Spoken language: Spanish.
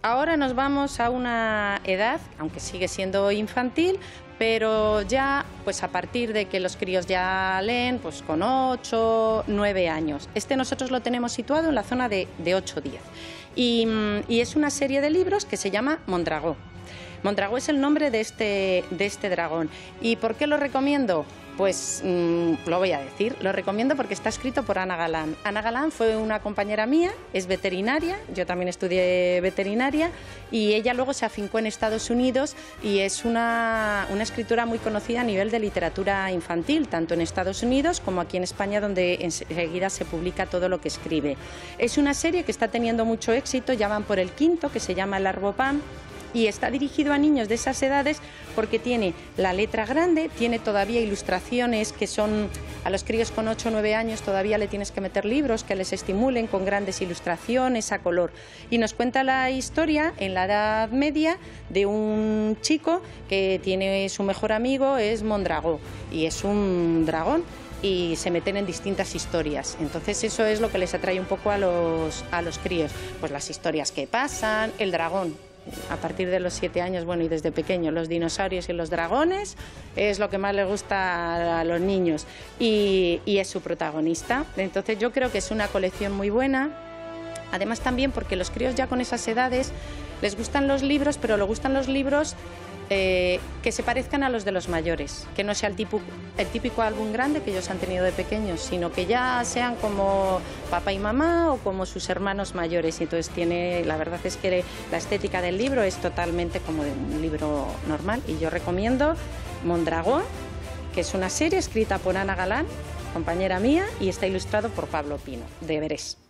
ahora nos vamos a una edad, aunque sigue siendo infantil, pero ya pues a partir de que los críos ya leen, pues con 8, 9 años. Nosotros lo tenemos situado en la zona de 8 o 10. Y es una serie de libros que se llama Mondragó. Mondragó es el nombre de este dragón. ¿Y por qué lo recomiendo? Pues lo voy a decir, lo recomiendo porque está escrito por Ana Galán. Ana Galán fue una compañera mía, es veterinaria, yo también estudié veterinaria y ella luego se afincó en Estados Unidos y es una escritora muy conocida a nivel de literatura infantil, tanto en Estados Unidos como aquí en España, donde enseguida se publica todo lo que escribe. Es una serie que está teniendo mucho éxito, ya van por el quinto, que se llama El Arbopán. Y está dirigido a niños de esas edades porque tiene la letra grande, tiene todavía ilustraciones que son, a los críos con 8 o 9 años todavía le tienes que meter libros que les estimulen con grandes ilustraciones a color. Y nos cuenta la historia en la Edad Media de un chico que tiene su mejor amigo, es Mondragó, y es un dragón. Y se meten en distintas historias. Entonces eso es lo que les atrae un poco a los críos. Pues las historias que pasan, el dragón. A partir de los 7 años, bueno, y desde pequeño, los dinosaurios y los dragones es lo que más les gusta a los niños y es su protagonista. Entonces yo creo que es una colección muy buena, además también porque los críos ya con esas edades les gustan los libros, pero les gustan los libros que se parezcan a los de los mayores, que no sea el típico álbum grande que ellos han tenido de pequeños, sino que ya sean como papá y mamá o como sus hermanos mayores. Y entonces la verdad es que la estética del libro es totalmente como de un libro normal. Y yo recomiendo Mondragón, que es una serie escrita por Ana Galán, compañera mía, y está ilustrado por Pablo Pino, de Everest.